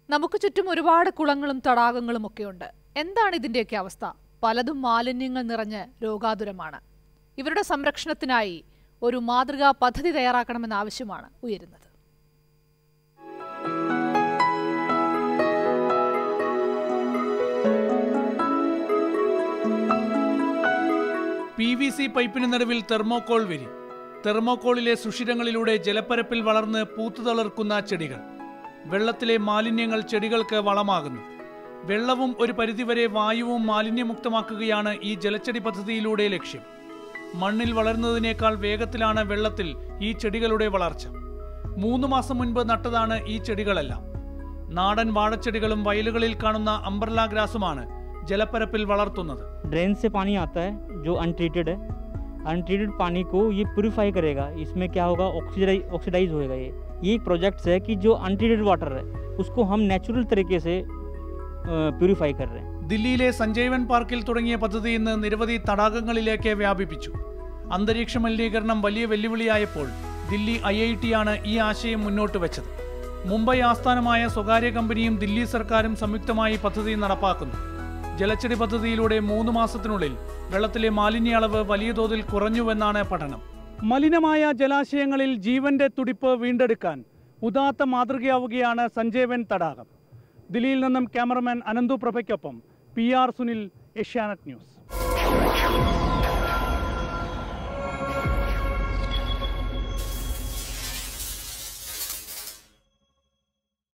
നമുക്ക് ചുറ്റും ഒരുപാട് കുളങ്ങളും തടാകങ്ങളും ഒക്കെയുണ്ട്. എന്താണ് ഇതിന്റെയൊക്കെ അവസ്ഥ? പലതും മാലിന്യങ്ങൾ നിറഞ്ഞ് രോഗാതുരമാണ്. ഇവരുടെ സംരക്ഷണത്തിനായി ഒരു മാതൃകാ പദ്ധതി തയ്യാറാക്കണമെന്ന ആവശ്യമാണ് ഉയരുന്നത്. PVC പൈപ്പിന് നടുവിൽ തെർമോകോൾ വരി. തെർമോകോളിലെ സുഷിരങ്ങളിലൂടെ ജലപ്പരപ്പിൽ വളർന്ന് പൂത്തുതളിർക്കുന്ന ചെടികൾ. വെള്ളത്തിലെ മാലിന്യങ്ങൾ ചെടികൾക്ക് വളമാകുന്നു. വെള്ളവും ഒരു പരിധിവരെ വായുവും മാലിന്യമുക്തമാക്കുകയാണ് ഈ ജലച്ചെടി പദ്ധതിയിലൂടെ ലക്ഷ്യം. മണ്ണിൽ വളരുന്നതിനേക്കാൾ വേഗത്തിലാണ് വെള്ളത്തിൽ ഈ ചെടികളുടെ വളർച്ച. 3 മാസം മുൻപ് നട്ടതാണ് ഈ ചെടികളെല്ലാം. നാടൻ വാഴച്ചെടികളും വയലുകളിൽ കാണുന്ന അംബ്രല്ല ഗ്രാസുമാണ് ജലപ്പരപ്പിൽ വളർത്തുന്നത്. ड्रेन से पानी आता है जो अनट्रीटेड है. अनट्रीटेड पानी को ये प्यूरिफाई करेगा. इसमें क्या होगा, ऑक्सीडाइज होएगा. ये एक प्रोजेक्ट है कि जो अनट्रीटेड वाटर है उसको हम नेचुरल तरीके से प्यूरिफाई कर रहे हैं. ദില്ലിയിലെ സഞ്ജീവൻ പാർക്കിൽ തുടങ്ങിയ പദ്ധതി ഇന്ന് നിരവധി തടാകങ്ങളിലേക്ക് വ്യാപിപ്പിച്ചു. അന്തരീക്ഷ മലിനീകരണം വലിയ വെല്ലുവിളിയായപ്പോൾ ദില്ലി IIT ആണ് ഈ ആശയം മുന്നോട്ട് വെച്ചത്. മുംബൈ ആസ്ഥാനമായ സ്വകാര്യ കമ്പനിയും ദില്ലി സർക്കാരും സംയുക്തമായി പദ്ധതി നടപ്പാക്കുന്നു. ജലച്ചെടി പദ്ധതിയിലൂടെ 3 മാസത്തിനുള്ളിൽ വെള്ളത്തിലെ മാലിന്യ അളവ് വലിയ തോതിൽ കുറഞ്ഞുവെന്നാണ് പഠനം. മലിനമായ ജലാശയങ്ങളിൽ ജീവന്റെ തുടിപ്പ് വീണ്ടെടുക്കാൻ ഉദാത്ത മാതൃകയാവുകയാണ് സഞ്ജീവൻ തടാകം. ദില്ലിയിൽ നിന്നും ക്യാമറമാൻ അനന്തു പ്രഭയ്ക്കൊപ്പം PR സുനിൽ, ഏഷ്യാനെറ്റ് ന്യൂസ്.